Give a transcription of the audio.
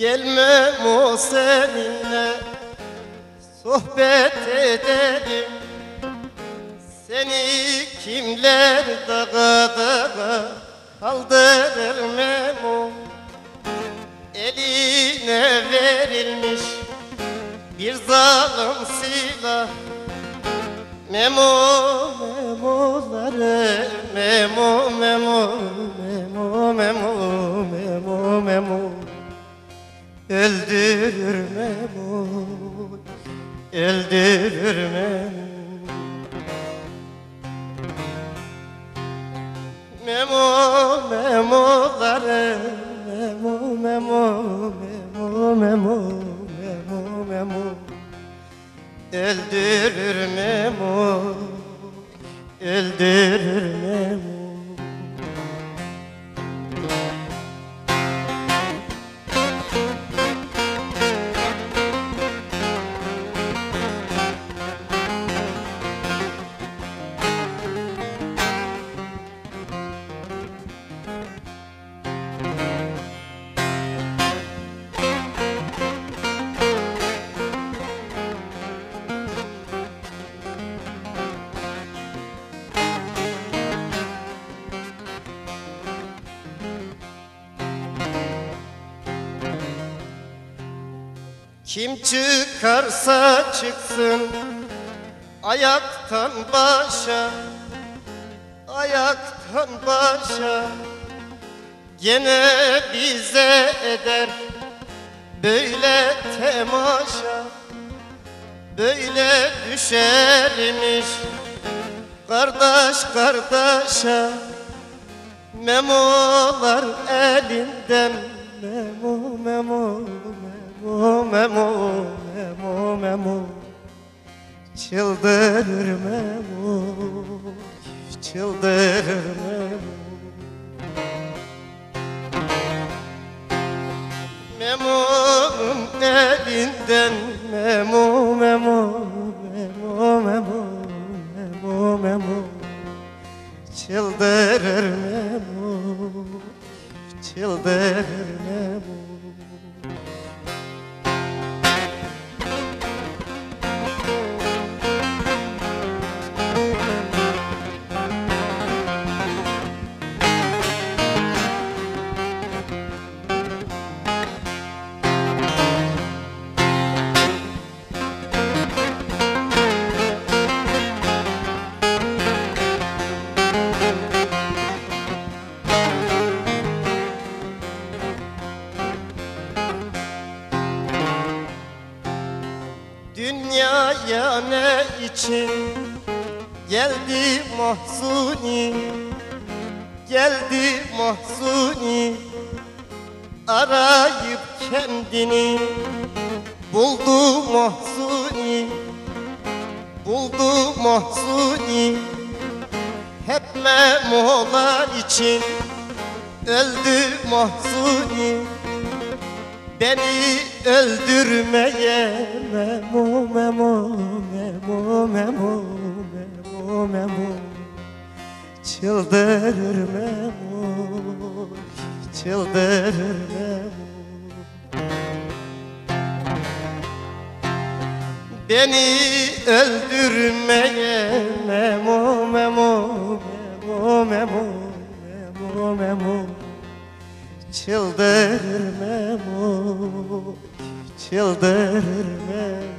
Gelmem o seninle sohbet edelim. Seni kimler dağa dağa kaldırır Memo. Eline verilmiş bir zalim silah. Memo, memoları, memo, memo, memo, memo, memo, memo. Öldürür Memo, öldürür Memo. Memo, memoları, memo, memo, memo, memo, memo, memo. Öldürür Memo, öldürür Memo. Kim çıkarsa çıksın ayaktan başa, ayaktan başa, gene bize eder böyle temaşa. Böyle düşermiş kardeş kardeşe, memolar elinden. Memo, memo, memo, memo, memo, memo. Çıldırır Memo, çıldırır Memo. Memo'nun elinden. Memo, memo, memo, memo, memo, memo. Çıldırır Memo, çıldırır Memo. Dünyaya ne için geldi Mahzuni, geldi Mahzuni. Arayıp kendini buldu Mahzuni, buldu Mahzuni. Hep memolar için öldü Mahzuni. Beni öldürmeye Memo, memo, memo, memo, memo, memo. Çıldırır Memo, çıldırır Memo. Beni öldürmeye Memo, memo, memo, memo, memo, memo. Çıldırır Memo, çıldırır Memo.